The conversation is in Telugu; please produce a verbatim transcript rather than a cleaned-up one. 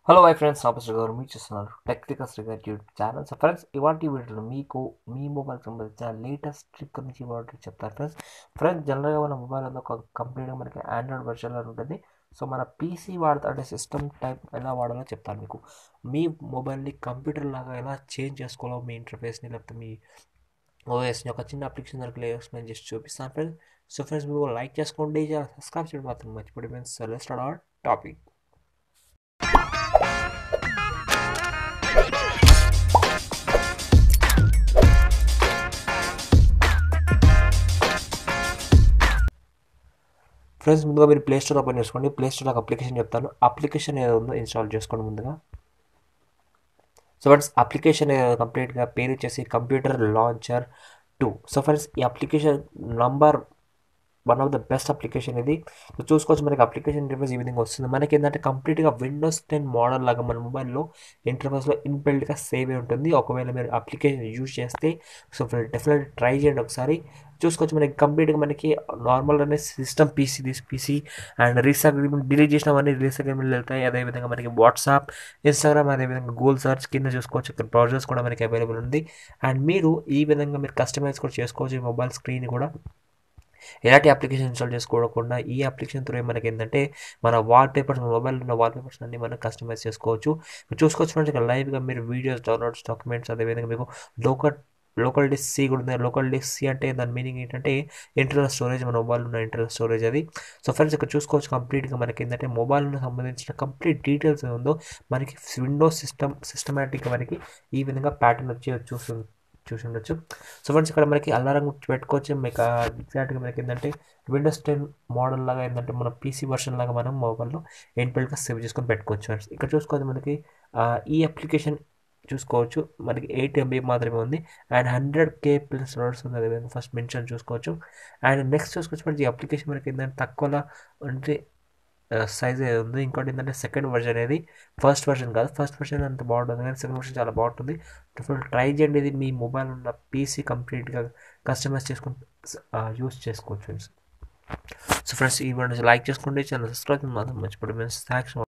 హలో మై ఫ్రెండ్స్ ఆపోజిట్ గారు మీరు చూస్తున్నారు టెక్నికల్ శ్రీగారి యూట్యూబ్ ఛానల్. సో ఫ్రెండ్స్ ఇవాటి వీడియోలో మీకు మీ మొబైల్కి సంబంధించిన లేటెస్ట్ ట్రిక్ గురించి ఇవాటి చెప్తారు ఫ్రెండ్స్. ఫ్రెండ్స్ జనరల్గా మన మొబైల్ అనేది ఒక కంప్లీట్గా మనకి ఆండ్రాయిడ్ వర్షన్లో ఉంటుంది. సో మన పీసీ వాడతా అంటే సిస్టమ్ టైప్ ఎలా వాడాలో చెప్తాను మీకు. మీ మొబైల్ని కంప్యూటర్ లాగా ఎలా చేంజ్ చేసుకోవాలో మీ ఇంటర్ఫేస్ని లేకపోతే మీ ఓఎస్ని ఒక చిన్న అప్లికేషన్ దగ్గర ఎక్స్ప్లెయిన్ చేసి చూపిస్తాను ఫ్రెండ్స్. సో ఫ్రెండ్స్ మీరు లైక్ చేసుకోండి, సబ్స్క్రైబ్ చేయడం మాత్రం మర్చిపోండి friends. So let's start our topic. Friends ముందుగా మీరు ప్లే స్టోర్ ఓపెన్ చేసుకోండి. ప్లే స్టోర్ ఒక అప్లికేషన్ చెప్తాను. అప్లికేషన్ ఏదో ఉందో ఇన్స్టాల్ చేసుకోండి ముందుగా. సో ఫ్రెండ్స్ అప్లికేషన్ ఏదో కంప్లీట్గా పేరు వచ్చేసి computer launcher two. So friends ఈ application number one of the best application ఇది. సో చూసుకోవచ్చు మనకి అప్లికేషన్ ఇంటర్ఫేస్ ఈ విధంగా వస్తుంది. మనకి ఏంటంటే కంప్లీట్గా విండోస్ టెన్ మోడల్ లాగా మన మొబైల్లో ఇంటర్ఫేస్లో ఇన్బిల్డ్గా సేవ్ అయి ఉంటుంది. ఒకవేళ మీరు అప్లికేషన్ యూజ్ చేస్తే సో డెఫినెట్లీ ట్రై చేయండి ఒకసారి. చూసుకోవచ్చు మనకి కంప్లీట్గా మనకి నార్మల్గానే system PC this PC and రీస్ అగ్రిమెంట్ డిలీట్ చేసినవన్నీ రీస్ అగ్రిమెంట్లు వెళ్తాయి. అదేవిధంగా మనకి వాట్సాప్, ఇన్స్టాగ్రామ్, అదేవిధంగా గూగుల్ సర్చ్ కింద చూసుకోవచ్చు. ఇక్కడ బ్రౌజర్స్ కూడా మనకి అవైలబుల్ ఉంది. అండ్ మీరు ఈ విధంగా మీరు కస్టమైజ్ కూడా చేసుకోవచ్చు ఈ మొబైల్ స్క్రీన్ కూడా. ఎలాంటి అప్లికేషన్ ఇన్స్టాల్ చేసుకోకుండా ఈ అప్లికేషన్ త్రూ మనకి ఏంటంటే మన వాల్ పేపర్స్ మొబైల్ ఉన్న వాల్ పేపర్స్ అన్ని మనం కస్టమైజ్ చేసుకోవచ్చు. మీరు చూసుకోవచ్చు ఫ్రెండ్స్ ఇక్కడ లైవ్గా మీరు వీడియోస్, డౌన్లోడ్స్, డాక్యుమెంట్స్, అదేవిధంగా మీకు లోకల్ లోకల్ డిస్క్ సి కూడా ఉంది. లోకల్ డిస్క్ సి అంటే దాని మీనింగ్ ఏంటంటే ఇంటర్నల్ స్టోరేజ్, మన మొబైల్ ఉన్న ఇంటర్నల్ స్టోరేజ్ అది. సో ఫ్రెండ్స్ ఇక్కడ చూసుకోవచ్చు కంప్లీట్గా మనకి ఏంటంటే మొబైల్కి సంబంధించిన కంప్లీట్ డీటెయిల్స్ ఉందో మనకి విండోస్ సిస్టమ్ సిస్టమేటిక్గా మనకి ఈ విధంగా ప్యాటర్న్ వచ్చి చూస్తుంది చూసి ఉండొచ్చు. సో ఫ్రెండ్స్ ఇక్కడ మనకి అలారం పెట్టుకోవచ్చు. మీకు ఎగ్జాక్ట్గా మనకి ఏంటంటే విండోస్ టెన్ మోడల్ లాగా ఏంటంటే మన పీసీ వర్షన్ లాగా మనం మొబైల్లో ఇన్బిల్ట్గా సేవ్ చేసుకొని పెట్టుకోవచ్చు ఫ్రెండ్స్. ఇక్కడ చూసుకోవచ్చు మనకి ఈ అప్లికేషన్ చూసుకోవచ్చు మనకి ఎయిట్ ఎంబీ మాత్రమే ఉంది and hundred K plus words ఉంది. అదేవిధంగా ఫస్ట్ మెన్షన్ చూసుకోవచ్చు. అండ్ నెక్స్ట్ చూసుకోవచ్చు మనకి ఈ అప్లికేషన్ మనకి ఏంటంటే తక్కువలో అంటే సైజ్ ఏది ఉంది. ఇంకోటి ఏంటంటే సెకండ్ వర్షన్ అనేది ఫస్ట్ వర్షన్ కాదు. ఫస్ట్ వర్షన్ అంత బాగుంటుంది కానీ సెకండ్ వర్షన్ చాలా బాగుంటుంది. ట్రై చేయండి. ఇది మీ మొబైల్ ఉన్న పీసీ కంప్లీట్గా కస్టమైజ్ చేసుకుని యూస్ చేసుకోవచ్చు ఫ్రెండ్స్. సో ఫ్రెండ్స్ ఈ వీడియో లైక్ చేసుకోండి, ఛానల్ సబ్స్క్రైబ్ మాత్రం మర్చిపోండి ఫ్రెండ్స్. థ్యాంక్స్.